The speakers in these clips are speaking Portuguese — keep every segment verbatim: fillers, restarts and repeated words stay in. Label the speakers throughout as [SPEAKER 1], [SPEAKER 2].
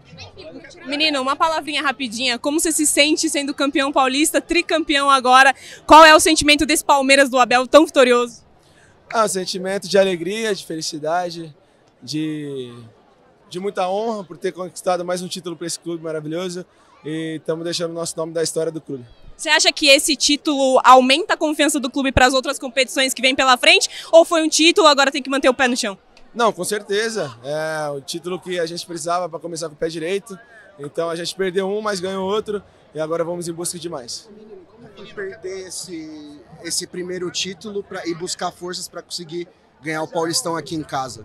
[SPEAKER 1] Menino, uma palavrinha rapidinha. Como você se sente sendo campeão paulista, tricampeão agora? Qual é o sentimento desse Palmeiras do Abel tão vitorioso?
[SPEAKER 2] Ah, um sentimento de alegria, de felicidade, de, de muita honra por ter conquistado mais um título para esse clube maravilhoso e estamos deixando o nosso nome da história do clube.
[SPEAKER 1] Você acha que esse título aumenta a confiança do clube para as outras competições que vêm pela frente? Ou foi um título, agora tem que manter o pé no chão?
[SPEAKER 2] Não, com certeza. É o título que a gente precisava para começar com o pé direito. Então a gente perdeu um, mas ganhou outro e agora vamos em busca de mais.
[SPEAKER 3] Como perder esse, esse primeiro título pra, e buscar forças para conseguir ganhar o Paulistão aqui em casa?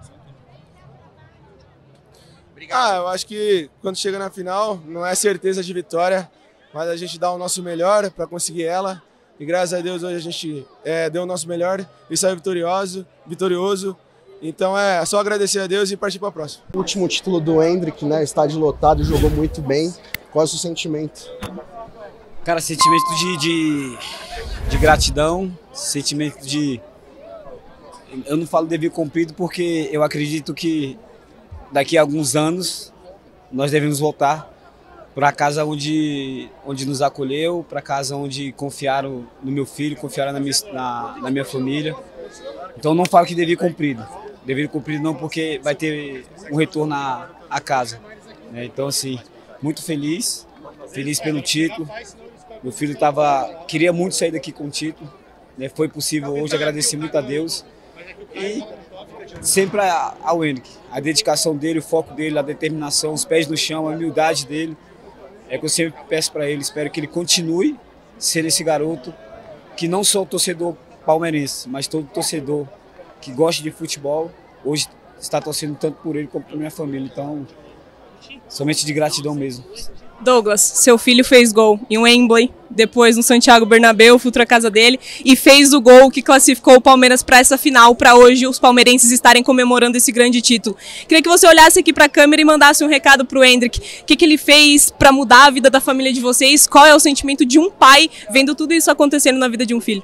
[SPEAKER 2] Ah, eu acho que quando chega na final não é certeza de vitória, mas a gente dá o nosso melhor para conseguir ela. E graças a Deus hoje a gente é, deu o nosso melhor e saiu vitorioso, vitorioso. Então é só agradecer a Deus e partir para a próxima.
[SPEAKER 3] O último título do Endrick, né? Estádio lotado, jogou muito bem. Qual é o seu sentimento?
[SPEAKER 4] Cara, sentimento de, de, de gratidão, sentimento de... Eu não falo dever cumprido porque eu acredito que daqui a alguns anos nós devemos voltar para a casa onde, onde nos acolheu, para a casa onde confiaram no meu filho, confiaram na minha, na, na minha família. Então não falo que dever cumprido. Dever cumprido não, porque vai ter um retorno à, à casa. Né? Então, assim, muito feliz, feliz pelo título. Meu filho tava, queria muito sair daqui com o título. Né? Foi possível hoje, agradeci muito a Deus. E sempre ao Endrick. A dedicação dele, o foco dele, a determinação, os pés no chão, a humildade dele. É que eu sempre peço para ele, espero que ele continue sendo esse garoto que não só o torcedor palmeirense, mas todo torcedor que gosta de futebol, hoje está torcendo tanto por ele como por minha família. Então, somente de gratidão mesmo.
[SPEAKER 1] Douglas, seu filho fez gol em Wembley, depois no Santiago Bernabéu, futura casa dele, e fez o gol que classificou o Palmeiras para essa final, para hoje os palmeirenses estarem comemorando esse grande título. Queria que você olhasse aqui para a câmera e mandasse um recado para o Endrick. O que, que ele fez para mudar a vida da família de vocês? Qual é o sentimento de um pai vendo tudo isso acontecendo na vida de um filho?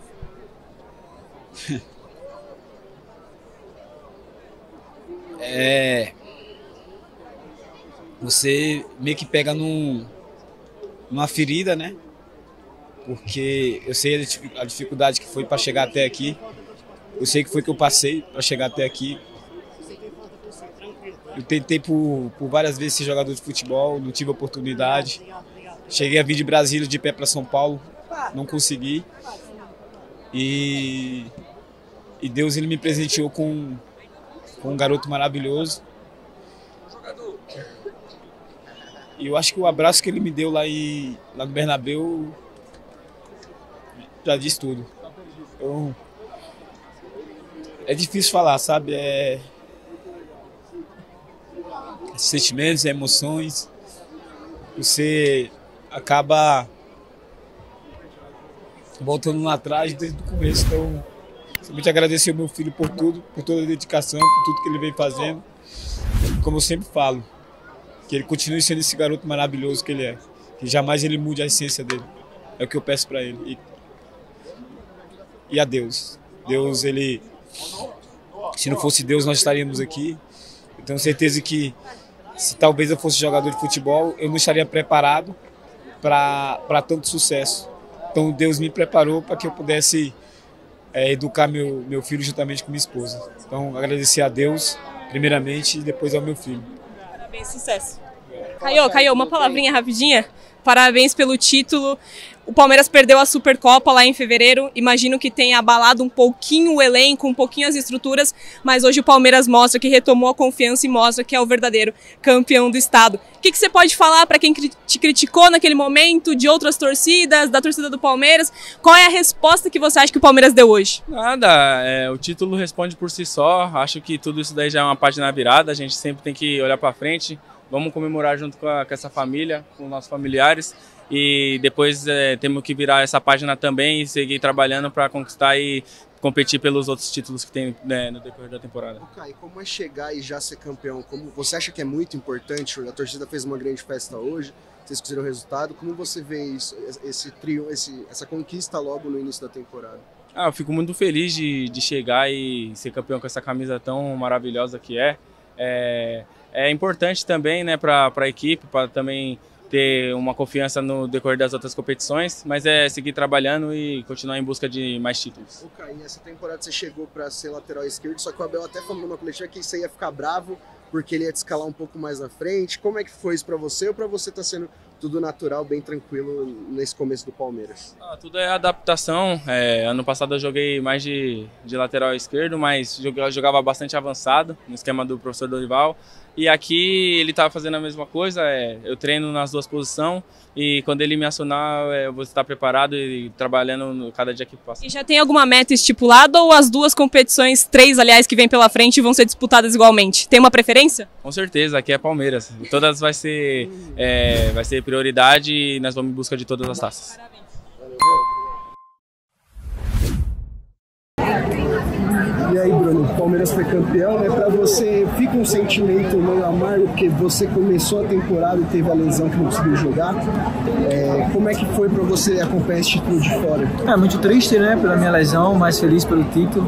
[SPEAKER 4] É... Você meio que pega num, numa ferida, né? Porque eu sei a dificuldade que foi para chegar até aqui. Eu sei que foi que eu passei para chegar até aqui. Eu tentei por, por várias vezes ser jogador de futebol, não tive oportunidade. Cheguei a vir de Brasília de pé para São Paulo, não consegui. E, e Deus ele me presenteou com, com um garoto maravilhoso. E eu acho que o abraço que ele me deu lá, em, lá no Bernabéu já diz tudo. Então, é difícil falar, sabe? É... Sentimentos, emoções. Você acaba voltando lá atrás desde o começo. Então, somente agradecer ao meu filho por tudo, por toda a dedicação, por tudo que ele vem fazendo. Como eu sempre falo, que ele continue sendo esse garoto maravilhoso que ele é. Que jamais ele mude a essência dele. É o que eu peço para ele. E, e a Deus. Deus, ele... Se não fosse Deus, nós estaríamos aqui. Eu tenho certeza que se talvez eu fosse jogador de futebol, eu não estaria preparado para tanto sucesso. Então Deus me preparou para que eu pudesse é, educar meu, meu filho juntamente com minha esposa. Então agradecer a Deus, primeiramente, e depois ao meu filho.
[SPEAKER 1] Parabéns, sucesso. Caio, Caio, uma palavrinha rapidinha. Parabéns pelo título. O Palmeiras perdeu a Supercopa lá em fevereiro. Imagino que tenha abalado um pouquinho o elenco, um pouquinho as estruturas, mas hoje o Palmeiras mostra que retomou a confiança e mostra que é o verdadeiro campeão do estado. O que, que você pode falar para quem te criticou naquele momento, de outras torcidas, da torcida do Palmeiras? Qual é a resposta que você acha que o Palmeiras deu hoje?
[SPEAKER 5] Nada, é, o título responde por si só. Acho que tudo isso daí já é uma página virada. A gente sempre tem que olhar para frente. Vamos comemorar junto com, a, com essa família, com nossos familiares. E depois é, temos que virar essa página também e seguir trabalhando para conquistar e competir pelos outros títulos que tem, né, no decorrer da temporada.
[SPEAKER 3] Okay, como é chegar e já ser campeão? Como você acha que é muito importante? A torcida fez uma grande festa hoje, vocês conseguiram o resultado. Como você vê isso, esse trio, esse, essa conquista logo no início da temporada?
[SPEAKER 5] Ah, eu fico muito feliz de, de chegar e ser campeão com essa camisa tão maravilhosa que é. é, é importante também, né, para a equipe, para também ter uma confiança no decorrer das outras competições, mas é seguir trabalhando e continuar em busca de mais títulos.
[SPEAKER 3] Ô, Caio, essa temporada você chegou para ser lateral esquerdo, só que o Abel até falou numa coletiva que você ia ficar bravo porque ele ia te escalar um pouco mais na frente. Como é que foi isso para você, ou para você tá sendo tudo natural, bem tranquilo nesse começo do Palmeiras?
[SPEAKER 5] Ah, tudo é adaptação. É, ano passado eu joguei mais de, de lateral esquerdo, mas eu jogava bastante avançado no esquema do professor Dorival. E aqui ele estava fazendo a mesma coisa, é, eu treino nas duas posições e quando ele me acionar é, eu vou estar preparado e trabalhando no, cada dia que passa.
[SPEAKER 1] E já tem alguma meta estipulada ou as duas competições, três aliás, que vem pela frente vão ser disputadas igualmente? Tem uma preferência?
[SPEAKER 5] Com certeza, aqui é Palmeiras. Todas vai ser, é, vai ser prioridade e nós vamos em busca de todas as taças.
[SPEAKER 1] Parabéns.
[SPEAKER 3] E aí, Bruno, o Palmeiras foi campeão, né? Pra você fica um sentimento meio amargo, porque você começou a temporada e teve a lesão que não conseguiu jogar. É, como é que foi pra você acompanhar esse título de fora?
[SPEAKER 6] É muito triste, né, pela minha lesão, mas feliz pelo título.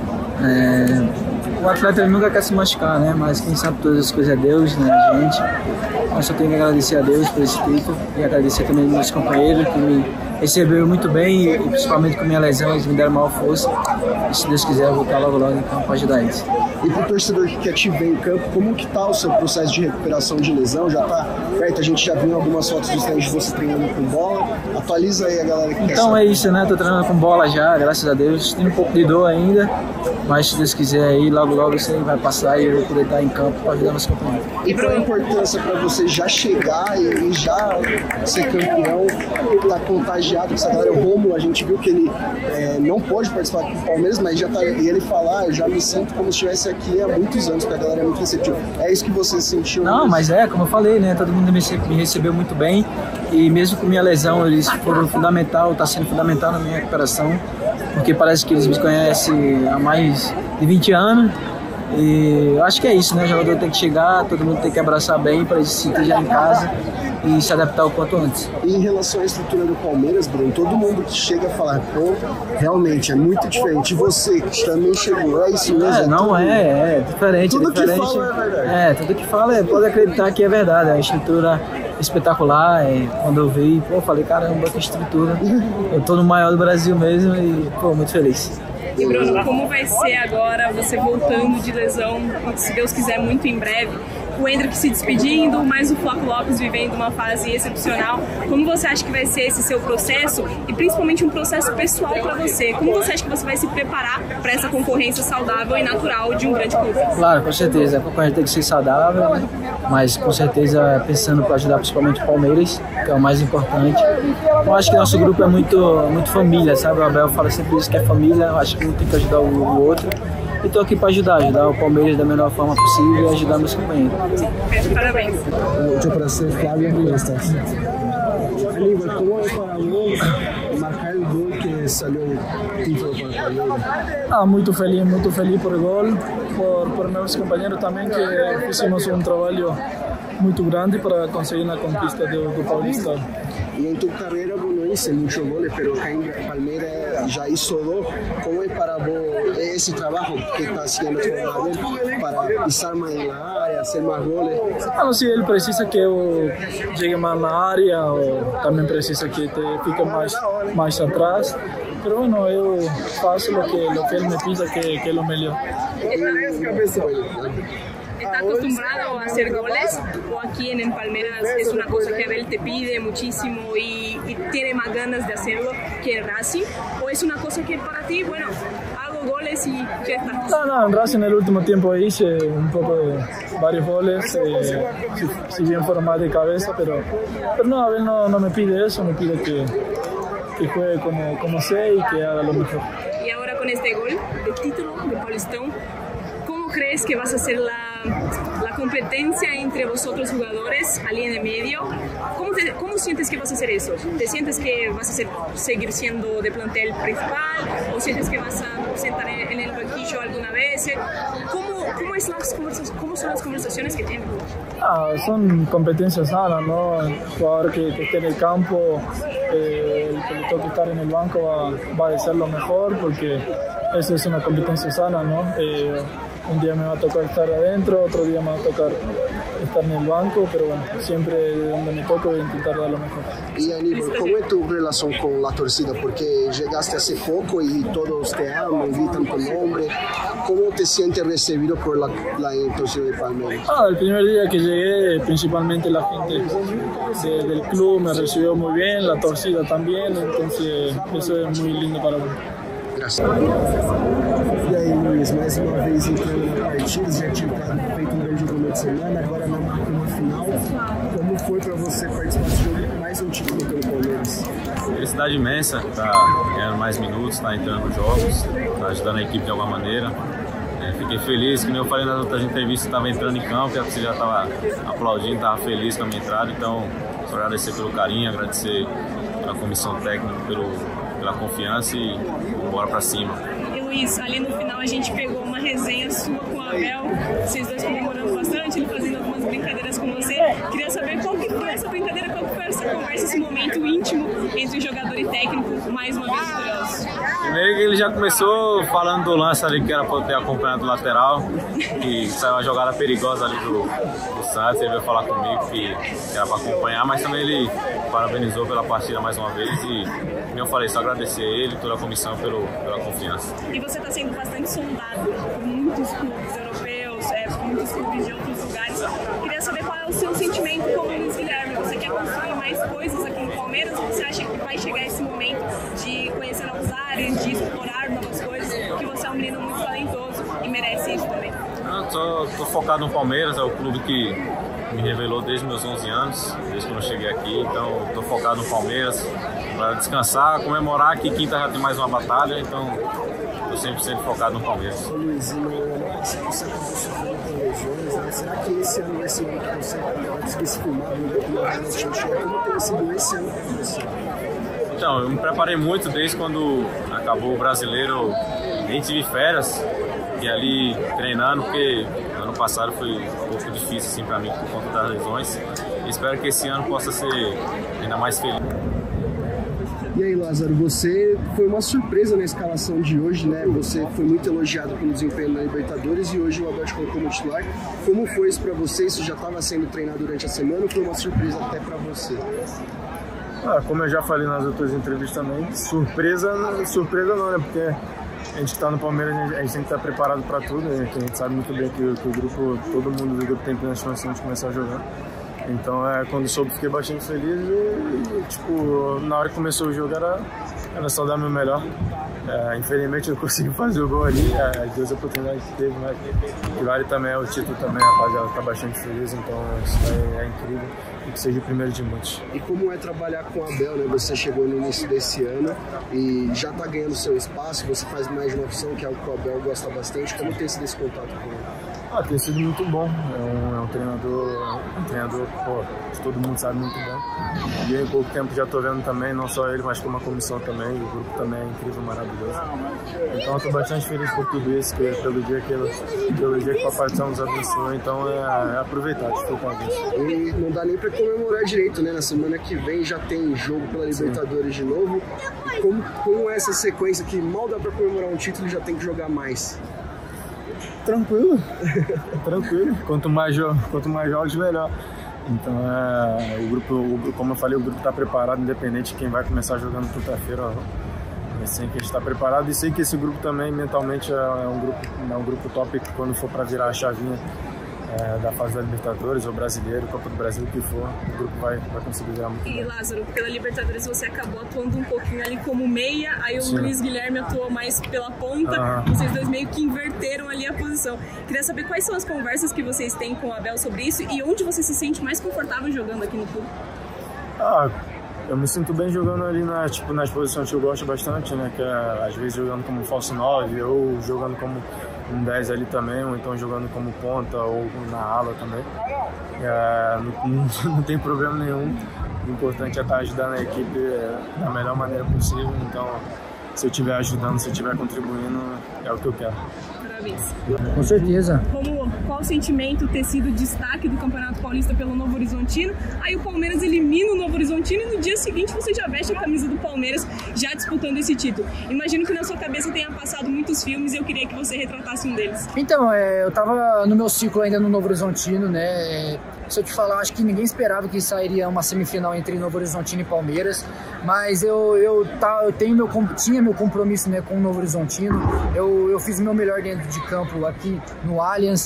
[SPEAKER 6] É, o atleta ele nunca quer se machucar, né? Mas quem sabe todas as coisas é Deus, né? A gente. Eu só tenho que agradecer a Deus por esse título e agradecer também aos meus companheiros que me receberam muito bem e principalmente com a minha lesão eles me deram maior força. E se Deus quiser eu vou estar logo logo em campo para ajudar eles.
[SPEAKER 3] E para o torcedor que quer te ver em campo, como que tá o seu processo de recuperação de lesão? Já tá perto? A gente já viu algumas fotos dos treinos de você treinando com bola. Atualiza aí a galera que
[SPEAKER 6] então,
[SPEAKER 3] quer
[SPEAKER 6] Então é isso, né? Tô treinando com bola já, graças a Deus. Tem um pouco de dor ainda, mas se Deus quiser aí, logo logo isso aí vai passar e eu vou poder estar em campo para ajudar meus companheiros.
[SPEAKER 3] E qual a importância para você já chegar e já ser campeão, tá contagiado com essa galera? O Romulo, a gente viu que ele é, não pode participar do Palmeiras, mas já tá, e ele falar, ah, eu já me sinto como se estivesse aqui há muitos anos, porque a galera é muito receptiva. É isso que você sentiu?
[SPEAKER 6] Não, mesmo? Mas é, como eu falei, né? Todo mundo me recebeu muito bem e mesmo com minha lesão, eles foram fundamental, tá sendo fundamental na minha recuperação, porque parece que eles me conhecem há mais de vinte anos. E eu acho que é isso, né? O jogador tem que chegar, todo mundo tem que abraçar bem para ele se sentir já em casa e se adaptar o quanto antes.
[SPEAKER 3] E em relação à estrutura do Palmeiras, Bruno, todo mundo que chega a falar, pô, realmente é muito diferente. E você que também chegou, é isso mesmo?
[SPEAKER 6] É, não é, é diferente.
[SPEAKER 3] Tudo
[SPEAKER 6] é diferente.
[SPEAKER 3] que fala é verdade.
[SPEAKER 6] É, tudo que fala é, pode acreditar que é verdade. A estrutura espetacular. É, quando eu vi, pô, falei, caramba, que estrutura. Eu tô no maior do Brasil mesmo e, pô, muito feliz.
[SPEAKER 1] E Bruno, como vai ser agora você voltando de lesão, se Deus quiser, muito em breve? O Endrick se despedindo, mas o Flaco Lopes vivendo uma fase excepcional. Como você acha que vai ser esse seu processo e principalmente um processo pessoal para você? Como você acha que você vai se preparar para essa concorrência saudável e natural de um grande clube?
[SPEAKER 6] Claro, com certeza. A concorrência tem que ser saudável, né? Mas com certeza pensando para ajudar principalmente o Palmeiras, que é o mais importante. Eu acho que nosso grupo é muito, muito família, sabe? O Abel fala sempre isso, que é família. Eu acho que um tem que ajudar o outro. E estou aqui para ajudar, ajudar o Palmeiras da melhor forma possível e ajudar meus companheiros.
[SPEAKER 1] Parabéns.
[SPEAKER 3] Mucho placer, Flavio, ¿cómo estás? Aníbal, ¿cómo es para vos marcar el gol que salió el título para el Palmeiras?
[SPEAKER 6] Ah, muito feliz, muito feliz por el gol, por, por meus companheiros também, que fizemos um trabalho muito grande para conseguir a conquista do, do Paulista.
[SPEAKER 3] Y en tu carrera vos no hice muchos goles, pero acá en Palmeiras ya hizo dos. ¿Cómo es para vos ese trabajo que está haciendo tu jugador para pisar más en la área, hacer más goles?
[SPEAKER 6] Ah, não, se ele precisa que eu chegue mais na área, ou também precisa que te fique mais, mais atrás. Pero bueno, eu faço o que, lo que ele me pide, que, que é o melhor.
[SPEAKER 1] ¿Está acostumbrado a hacer goles o aquí en el Palmeiras es una cosa que Abel te pide muchísimo y, y tiene más ganas de hacerlo que en Racing? ¿O es una cosa que para ti, bueno, hago goles y ya está?
[SPEAKER 6] No, no, en Racing en el último tiempo hice un poco de varios goles, eh, si, si bien fueron más de cabeza, pero, pero no, Abel no, no me pide eso, me pide que, que juegue como, como sé y que haga lo mejor.
[SPEAKER 1] Y ahora con este gol de título de Paulistão, ¿cómo crees que vas a hacer la, la competencia entre vosotros jugadores allí en el medio? ¿Cómo, te, ¿Cómo sientes que vas a hacer eso? ¿Te sientes que vas a ser, seguir siendo de plantel principal o sientes que vas a sentar en, en el banquillo alguna vez? ¿Cómo, cómo, es las ¿Cómo son las conversaciones que tienen?
[SPEAKER 6] Ah, son competencias sanas, ¿no? El jugador que, que esté en el campo, eh, el que le toque estar en el banco va, va a ser lo mejor porque eso es una competencia sana, ¿no? Eh, un día me va a tocar estar adentro, otro día me va a tocar estar en el banco, pero bueno, siempre donde me toco voy a intentar dar lo mejor.
[SPEAKER 3] Y Aníbal, ¿cómo es tu relación con la torcida? Porque llegaste hace poco y todos te aman, gritan tu nombre. ¿Cómo te sientes recibido por la, la torcida de Palmeiras?
[SPEAKER 6] Ah, el primer día que llegué, principalmente la gente de, del club me recibió muy bien, la torcida también, entonces eso es muy lindo para mí.
[SPEAKER 3] Graças. E aí, Luiz, mais uma vez entrando na partida, já tinha feito um grande jogo de semana, agora na marca uma final. Como foi para você participar desse jogo, mais um título pelo Palmeiras?
[SPEAKER 7] Felicidade imensa, tá ganhando mais minutos, tá entrando nos jogos, tá ajudando a equipe de alguma maneira. É, fiquei feliz, que nem eu falei nas outras entrevistas, estava entrando em campo, a torcida já estava aplaudindo, estava feliz com a minha entrada, então só agradecer pelo carinho, agradecer a comissão técnica pelo, pela confiança e bora pra cima.
[SPEAKER 1] E Luiz, ali no final a gente pegou uma resenha sua com o Abel, vocês dois comemorando bastante, ele fazendo algumas brincadeiras com você. Queria saber qual que foi essa brincadeira, qual que foi essa conversa, esse momento íntimo entre o jogador e técnico, mais uma vez vitorioso.
[SPEAKER 7] Primeiro que ele já começou falando do lance ali que era para ter acompanhado o lateral, que saiu uma jogada perigosa ali do, do Santos, ele veio falar comigo que era para acompanhar, mas também ele parabenizou pela partida mais uma vez e, como eu falei, só agradecer ele e toda a comissão pelo, pela confiança.
[SPEAKER 1] E você está sendo bastante sondado por muitos clubes europeus, é, por muitos clubes de outros lugares. Queria saber qual é o seu sentimento como Luiz Guilherme. Você quer construir mais coisas aqui no Palmeiras ou você acha que vai chegar esse momento de conhecer novos áreas, de explorar novas coisas, que você é um menino muito talentoso e merece isso também?
[SPEAKER 7] Eu tô, tô focado no Palmeiras, é o clube que me revelou desde meus onze anos, desde que eu cheguei aqui, então estou focado no Palmeiras para descansar, comemorar que quinta já tem mais uma batalha, então estou cem por cento focado no Palmeiras.
[SPEAKER 3] Ô Luiz, você acabou sofrendo com lesões, né? Será que esse ano vai ser o ano que você vai conseguir se filmar no reality show? Como tem sido esse ano para você?
[SPEAKER 7] Então, eu me preparei muito desde quando acabou o Brasileiro, nem tive férias, e ali treinando, porque ano passado foi um pouco difícil assim, para mim por conta das lesões. E espero que esse ano possa ser ainda mais feliz.
[SPEAKER 3] E aí, Lázaro, você foi uma surpresa na escalação de hoje, né? Você foi muito elogiado pelo desempenho na Libertadores e hoje o Abel te colocou como titular. Como foi isso para você? Isso já estava sendo treinado durante a semana ou foi uma surpresa até para você?
[SPEAKER 6] Ah, como eu já falei nas outras entrevistas também, surpresa, surpresa não, né? Porque a gente está no Palmeiras, a gente, a gente tem que estar preparado para tudo, né? A gente sabe muito bem que, que o grupo, todo mundo do grupo tem plena chance de começar a jogar. Então, é, quando soube, fiquei bastante feliz e, e, tipo, na hora que começou o jogo era, era só dar meu melhor. É, infelizmente eu consegui fazer o gol ali, é, as duas oportunidades que teve, mas que vale também é o título também, rapaziada, tá bastante feliz, então isso é, é incrível e que seja o primeiro de muitos.
[SPEAKER 3] E como é trabalhar com o Abel, né? Você chegou no início desse ano e já tá ganhando seu espaço, você faz mais de uma opção, que é algo que o Abel gosta bastante. Como tem sido esse contato com ele?
[SPEAKER 6] Ah, tem sido muito bom, é um, é um treinador, um treinador pô, que todo mundo sabe muito bem. E em pouco tempo já estou vendo também, não só ele, mas como a comissão também, o grupo também é incrível, maravilhoso. Então eu estou bastante feliz por tudo isso, que, pelo, dia que, pelo dia que o Papai do Céu nos abençoou, então é, é aproveitar, desfrutar disso.
[SPEAKER 3] E não dá nem para comemorar direito, né? Na semana que vem já tem jogo pela Libertadores de novo. E como, como é essa sequência que mal dá para comemorar um título e já tem que jogar mais?
[SPEAKER 6] Tranquilo, tranquilo. Quanto mais, jo quanto mais jogos, melhor. Então, é, o grupo, o, como eu falei, o grupo está preparado, independente de quem vai começar jogando quinta-feira. É assim que a gente está preparado e sei que esse grupo também, mentalmente, é um grupo, é um grupo top que quando for para virar a chavinha é, da fase da Libertadores ou Brasileiro, Copa do Brasil, o que for, o grupo vai, vai conseguir virar muito
[SPEAKER 1] bem.
[SPEAKER 6] E
[SPEAKER 1] Lázaro, pela Libertadores você acabou atuando um pouquinho ali como meia, aí o Sim. Luiz Guilherme atuou mais pela ponta, ah. vocês dois meio que inverteram ali a posição. Queria saber quais são as conversas que vocês têm com o Abel sobre isso e onde você se sente mais confortável jogando aqui no clube?
[SPEAKER 6] Ah, eu me sinto bem jogando ali na, tipo, nas posições que eu gosto bastante, né? Que é, às vezes jogando como falso nove ou jogando como um dez ali também, ou então jogando como ponta ou na ala também. É, não, não, não tem problema nenhum. O importante é estar ajudando a equipe é, da melhor maneira possível. Então, se eu estiver ajudando, se eu estiver contribuindo, é o que eu quero.
[SPEAKER 1] vez.
[SPEAKER 6] Com certeza.
[SPEAKER 1] Romulo, qual o sentimento ter sido destaque do Campeonato Paulista pelo Novo Horizontino? Aí o Palmeiras elimina o Novo Horizontino e no dia seguinte você já veste a camisa do Palmeiras, já disputando esse título. Imagino que na sua cabeça tenha passado muitos filmes e eu queria que você retratasse um deles.
[SPEAKER 6] Então, é, eu tava no meu ciclo ainda no Novo Horizontino, né? Se eu te falar, acho que ninguém esperava que sairia uma semifinal entre Novo Horizontino e Palmeiras, mas eu, eu, tá, eu tenho meu, tinha meu compromisso, né, com o Novo Horizontino. Eu, eu fiz o meu melhor dentro de campo aqui no Allianz,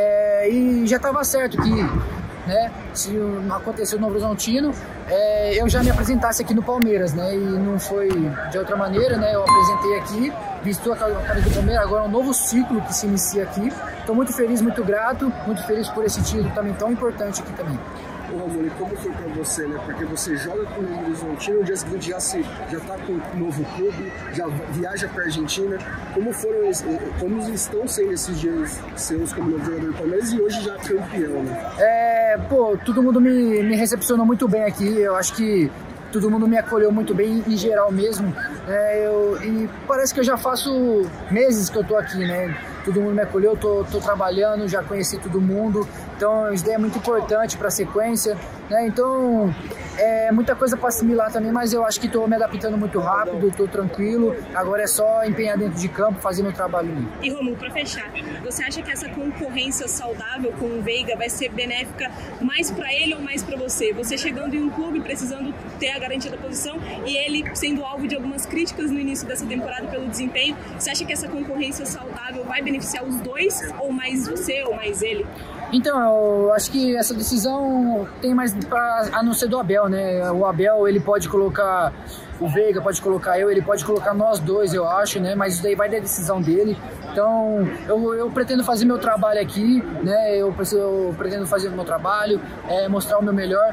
[SPEAKER 6] é, e já estava certo que, né, se não aconteceu no Novo Horizontino, é, eu já me apresentasse aqui no Palmeiras, né, e não foi de outra maneira, né, eu apresentei aqui, visto a camisa do Palmeiras, agora é um novo ciclo que se inicia aqui. Estou muito feliz, muito grato, muito feliz por esse título também tão importante aqui também.
[SPEAKER 3] Ô Romulo, como foi pra você, né? Porque você joga com o Novo Horizontino, no dia seguinte já, se, já tá com um novo clube, já viaja pra Argentina. Como foram, como estão sendo esses dias seus como novo jogador do Palmeiras e hoje já campeão, né?
[SPEAKER 6] É, pô, todo mundo me, me recepcionou muito bem aqui, eu acho que todo mundo me acolheu muito bem, em geral mesmo. É, eu, e parece que eu já faço meses que eu tô aqui, né? Todo mundo me acolheu, tô, tô trabalhando, já conheci todo mundo, então isso daí é muito importante para a sequência, né? Então é muita coisa para assimilar também, mas eu acho que estou me adaptando muito rápido, estou tranquilo, agora é só empenhar dentro de campo, fazer meu trabalho ali.
[SPEAKER 1] E Romulo, para fechar, você acha que essa concorrência saudável com o Veiga vai ser benéfica mais para ele ou mais para você? Você chegando em um clube precisando ter a garantia da posição e ele sendo alvo de algumas críticas no início dessa temporada pelo desempenho, você acha que essa concorrência saudável vai beneficiar os dois, ou mais você ou mais ele?
[SPEAKER 6] Então, eu acho que essa decisão tem mais pra, a não ser do Abel, né? O Abel, ele pode colocar o Veiga, pode colocar eu, ele pode colocar nós dois, eu acho, né? Mas isso daí vai da decisão dele. Então, eu, eu pretendo fazer meu trabalho aqui, né? Eu, eu pretendo fazer o meu trabalho, é, mostrar o meu melhor.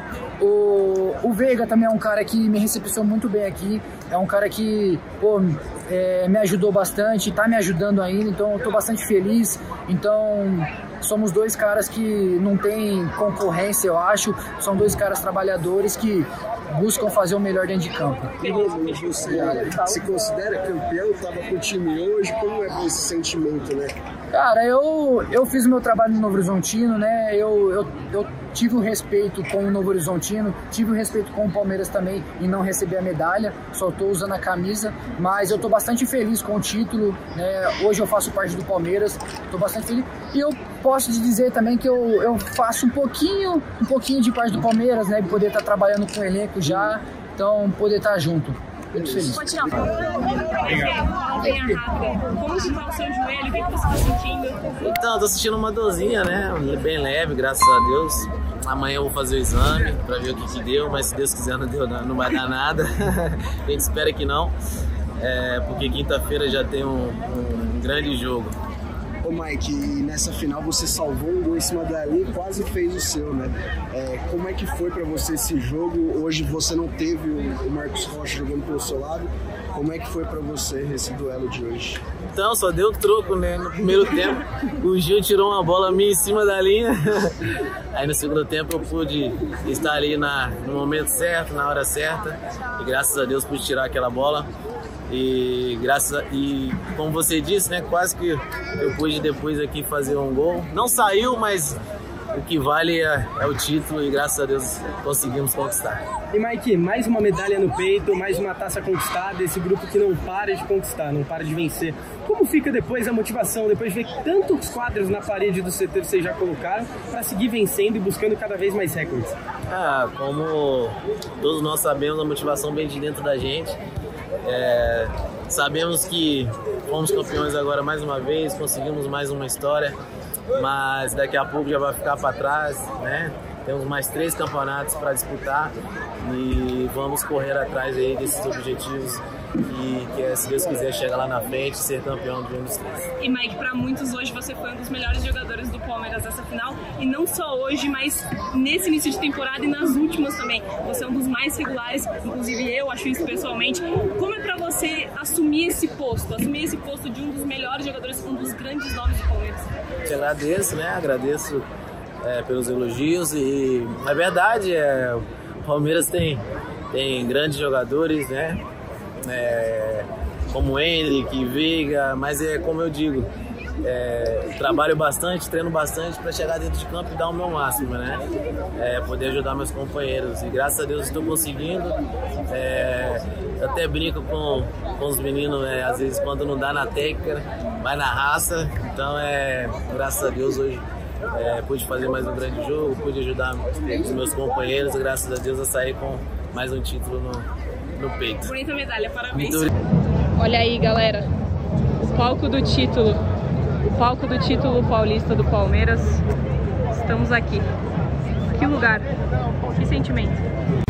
[SPEAKER 6] O, o Veiga também é um cara que me recepcionou muito bem aqui. É um cara que, pô, é, me ajudou bastante, tá me ajudando ainda, então eu tô bastante feliz. Então, somos dois caras que não tem concorrência, eu acho. São dois caras trabalhadores que buscam fazer o melhor dentro de campo.
[SPEAKER 3] E Romulo, você se considera campeão? Estava com o time hoje, como é esse sentimento, né?
[SPEAKER 6] Cara, eu, eu fiz o meu trabalho no Novo Horizontino, né? Eu, eu, eu tive o respeito com o Novo Horizontino, tive o respeito com o Palmeiras também em não receber a medalha, só estou usando a camisa, mas eu estou bastante feliz com o título, né? Hoje eu faço parte do Palmeiras, estou bastante feliz. E eu posso te dizer também que eu, eu faço um pouquinho, um pouquinho de parte do Palmeiras, né? Poder estar trabalhando com o elenco já, então poder estar junto. Muito feliz.
[SPEAKER 1] Pode tirar. Venha rápida. Como está o seu joelho? O que você está sentindo?
[SPEAKER 8] Então, eu tô sentindo uma dorzinha, né? Bem leve, graças a Deus. Amanhã eu vou fazer o exame pra ver o que que deu, mas se Deus quiser não, deu, não vai dar nada. A gente espera que não, é, porque quinta-feira já tem um, um grande jogo.
[SPEAKER 3] Ô Mike, e nessa final você salvou um gol em cima da linha e quase fez o seu, né? É, como é que foi pra você esse jogo? Hoje você não teve o Marcos Rocha jogando pelo seu lado. Como é que foi pra você esse duelo de hoje?
[SPEAKER 8] Então, só deu troco, né? No primeiro tempo, o Gil tirou uma bola minha em cima da linha. Aí no segundo tempo eu pude estar ali na, no momento certo, na hora certa. E graças a Deus pude tirar aquela bola. E graças a, e como você disse, né, quase que eu pude depois aqui fazer um gol. Não saiu, mas o que vale é, é o título e graças a Deus conseguimos conquistar.
[SPEAKER 9] E Mike, mais uma medalha no peito, mais uma taça conquistada, esse grupo que não para de conquistar, não para de vencer. Como fica depois a motivação, depois de ver tantos quadros na parede do C T que vocês já colocaram, para seguir vencendo e buscando cada vez mais recordes?
[SPEAKER 8] Ah, como todos nós sabemos, a motivação vem de dentro da gente. É, sabemos que fomos campeões agora mais uma vez, conseguimos mais uma história, mas daqui a pouco já vai ficar para trás, né? Temos mais três campeonatos para disputar e vamos correr atrás aí desses objetivos e que, se Deus quiser, chegar lá na frente e ser campeão de um dos três.
[SPEAKER 1] E Mike, para muitos hoje você foi um dos melhores jogadores do Palmeiras nessa final, e não só hoje, mas nesse início de temporada e nas últimas também. Você é um dos mais regulares, inclusive eu acho isso pessoalmente. Como é para você assumir esse posto, assumir esse posto de um dos melhores jogadores, um dos grandes nomes do Palmeiras?
[SPEAKER 8] Eu agradeço, né? Agradeço é, pelos elogios e, na verdade, é, o Palmeiras tem, tem grandes jogadores, né? É, como Henrique, Veiga, mas é como eu digo, é, trabalho bastante, treino bastante para chegar dentro de campo e dar o meu máximo, né? É, poder ajudar meus companheiros. E graças a Deus estou conseguindo. É, eu até brinco com, com os meninos, né? Às vezes quando não dá na técnica, vai na raça. Então, é, graças a Deus hoje é, pude fazer mais um grande jogo, pude ajudar os meus companheiros. Graças a Deus eu saí com mais um título no, no peito.
[SPEAKER 1] Bonita medalha, parabéns.
[SPEAKER 8] Muito...
[SPEAKER 1] Olha aí, galera, o palco do título, o palco do título paulista do Palmeiras. Estamos aqui. Que lugar, que sentimento.